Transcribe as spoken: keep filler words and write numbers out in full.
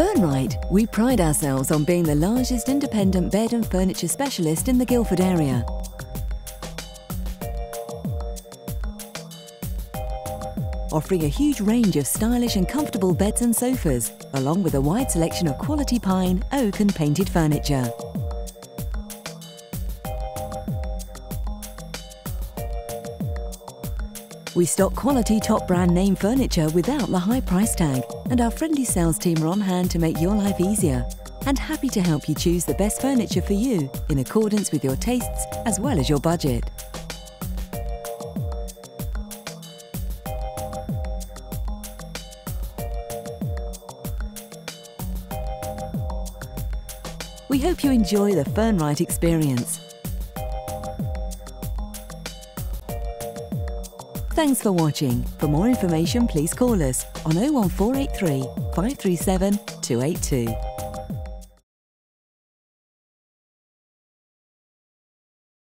Furnright, we pride ourselves on being the largest independent bed and furniture specialist in the Guildford area. Offering a huge range of stylish and comfortable beds and sofas, along with a wide selection of quality pine, oak and painted furniture. We stock quality top brand name furniture without the high price tag, and our friendly sales team are on hand to make your life easier and happy to help you choose the best furniture for you in accordance with your tastes as well as your budget. We hope you enjoy the Furnright experience. Thanks for watching. For more information, please call us on oh one four eight three, five three seven, two eight two.